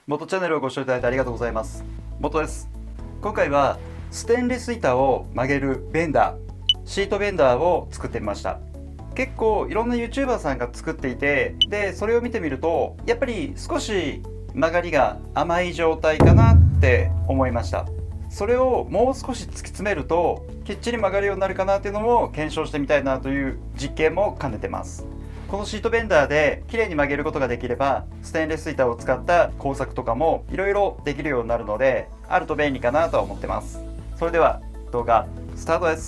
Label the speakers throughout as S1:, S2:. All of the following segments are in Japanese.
S1: 元チャンネルをご視聴いただいてありがとうございます。元です。今回はステンレス板を曲げるベンダー、シートベンダーを作ってみました。結構いろんな YouTuber さんが作っていて、でそれを見てみるとやっぱり少し曲がりが甘い状態かなって思いました。それをもう少し突き詰めるときっちり曲がるようになるかなっていうのも検証してみたいなという実験も兼ねてます。このシートベンダーで綺麗に曲げることができれば、ステンレス板を使った工作とかもいろいろできるようになるので、あると便利かなとは思ってます。それでは動画スタートです。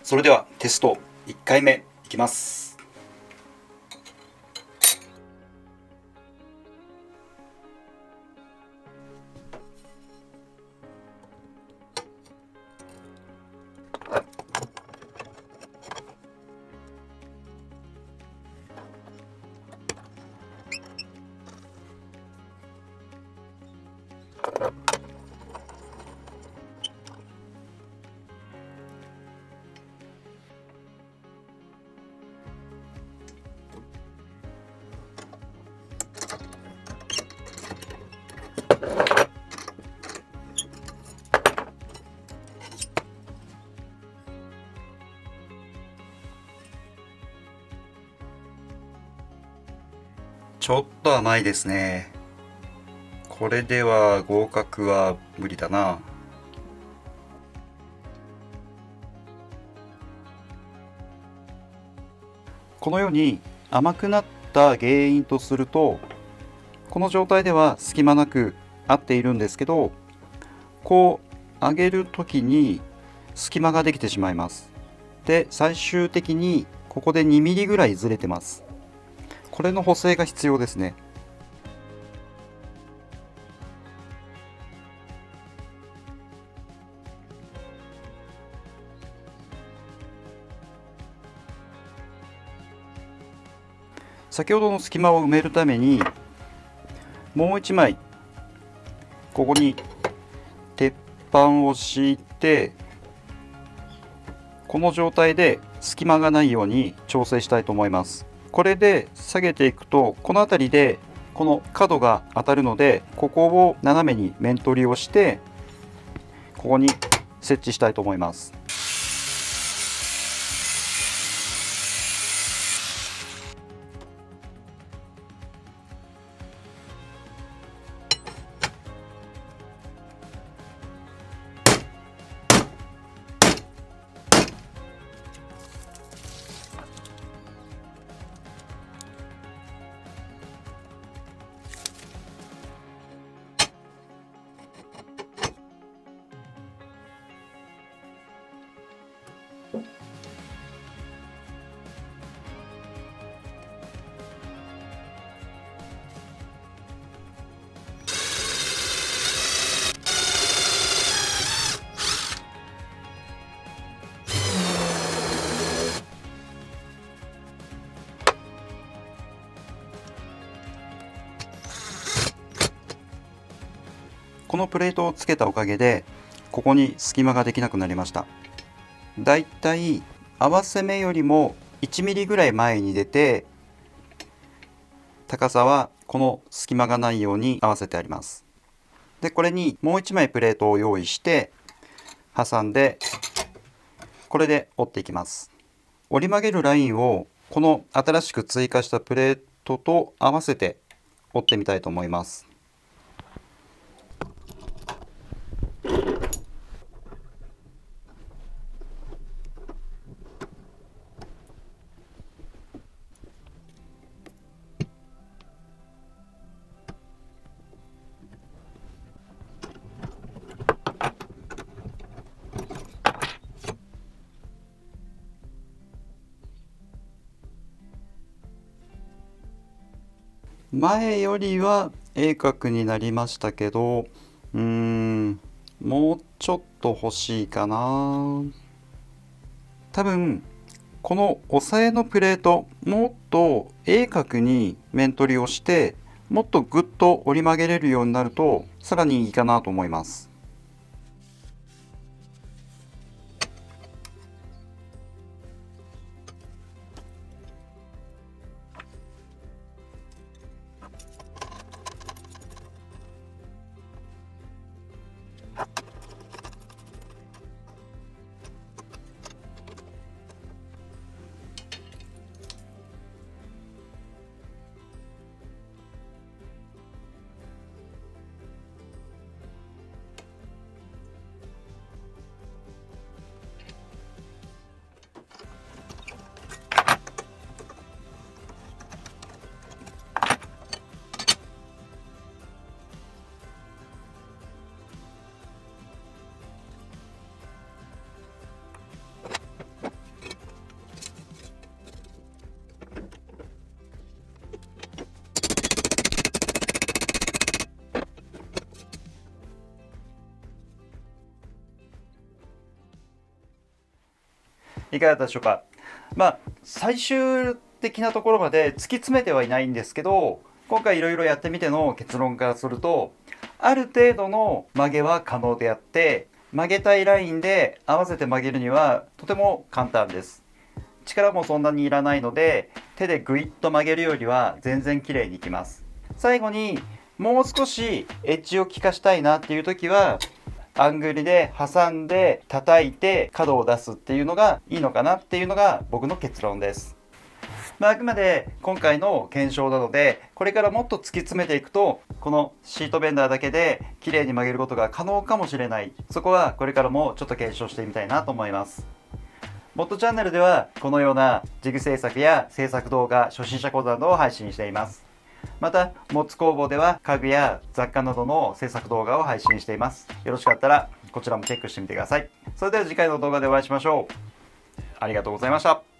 S1: それではテスト1回目いきます。ちょっと甘いですね。これでは合格は無理だな。このように甘くなった原因とすると、この状態では隙間なく合っているんですけど、こう上げる時に隙間ができてしまいます。で、最終的にここで2ミリぐらいずれてます。これの補正が必要ですね。先ほどの隙間を埋めるためにもう1枚ここに鉄板を敷いて、この状態で隙間がないように調整したいと思います。これで下げていくと、この辺りでこの角が当たるので、ここを斜めに面取りをしてここに設置したいと思います。このプレートをつけたおかげでここに隙間ができなくなりました。だいたい合わせ目よりも1ミリぐらい前に出て、高さはこの隙間がないように合わせてあります。で、これにもう1枚プレートを用意して挟んで、これで折っていきます。折り曲げるラインをこの新しく追加したプレートと合わせて折ってみたいと思います。前よりは鋭角になりましたけど、もうちょっと欲しいかな。多分この押さえのプレート、もっと鋭角に面取りをして、もっとぐっと折り曲げれるようになるとさらにいいかなと思います。 いかがだったでしょうか。最終的なところまで突き詰めてはいないんですけど、今回いろいろやってみての結論からすると、ある程度の曲げは可能であって、曲げたいラインで合わせて曲げるにはとても簡単です。力もそんなにいらないので、手でグイッと曲げるよりは全然綺麗にいきます。最後にもう少しエッジを効かしたいなっていう時は、アングルで挟んで叩いて角を出すっていうのがいいのかなっていうのが僕の結論です。あくまで今回の検証なので、これからもっと突き詰めていくと、このシートベンダーだけで綺麗に曲げることが可能かもしれない。そこはこれからもちょっと検証してみたいなと思います。モッドチャンネルではこのようなジグ制作や制作動画、初心者講座などを配信しています。また、モッツ工房では家具や雑貨などの制作動画を配信しています。よろしかったらこちらもチェックしてみてください。それでは次回の動画でお会いしましょう。ありがとうございました。